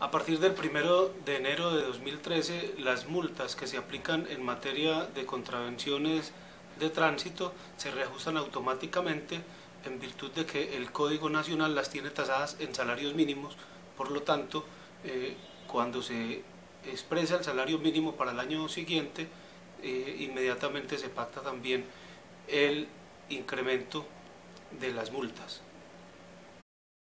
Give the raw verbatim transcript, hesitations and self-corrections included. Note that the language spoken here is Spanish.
A partir del primero de enero de dos mil trece, las multas que se aplican en materia de contravenciones de tránsito se reajustan automáticamente en virtud de que el Código Nacional las tiene tasadas en salarios mínimos. Por lo tanto, eh, cuando se expresa el salario mínimo para el año siguiente, eh, inmediatamente se pacta también el incremento de las multas.